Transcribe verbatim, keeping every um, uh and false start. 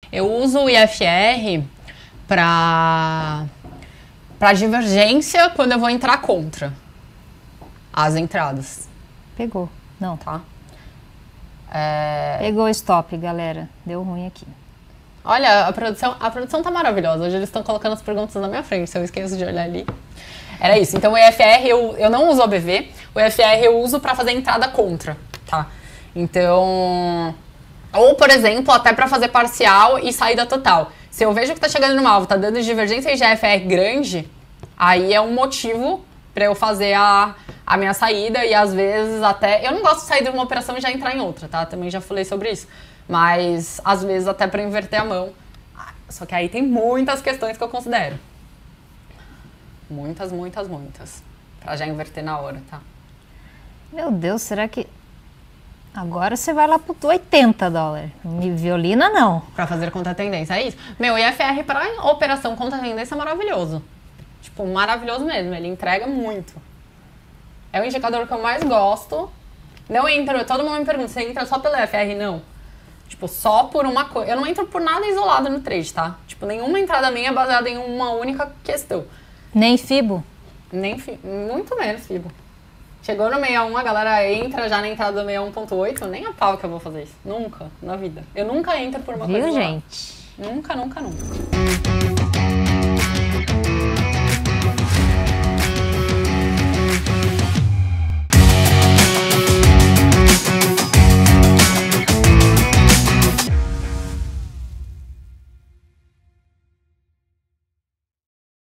Eu uso o I F R para para divergência quando eu vou entrar contra as entradas. Pegou. Não. Tá? É... Pegou o stop, galera. Deu ruim aqui. Olha, a produção, a produção tá maravilhosa. Hoje eles estão colocando as perguntas na minha frente, se eu esqueço de olhar ali. Era isso. Então o I F R eu, eu não uso O B V, o I F R eu uso para fazer entrada contra, tá? Então... Ou, por exemplo, até para fazer parcial e saída total. Se eu vejo que tá chegando no alvo, tá dando divergência de I F R grande, aí é um motivo para eu fazer a, a minha saída e às vezes até... Eu não gosto de sair de uma operação e já entrar em outra, tá? Também já falei sobre isso. Mas às vezes até para inverter a mão. Só que aí tem muitas questões que eu considero. Muitas, muitas, muitas. Pra já inverter na hora, tá? Meu Deus, será que... Agora você vai lá pro oitenta dólares. Violina, não. Pra fazer contra-tendência, é isso. Meu, o I F R pra operação contra-tendência é maravilhoso. Tipo, maravilhoso mesmo. Ele entrega muito. É o indicador que eu mais gosto. Não entro... Todo mundo me pergunta, você entra só pelo I F R? Não. Tipo, só por uma coisa. Eu não entro por nada isolado no trade, tá? Tipo, nenhuma entrada minha é baseada em uma única questão. Nem Fibo? Nem fi... Muito menos Fibo. Chegou no sessenta e um, a galera entra já na entrada do sessenta e um ponto oito, nem a pau que eu vou fazer isso. Nunca, na vida. Eu nunca entro por uma Viu, coisa. gente? Nunca, nunca, nunca.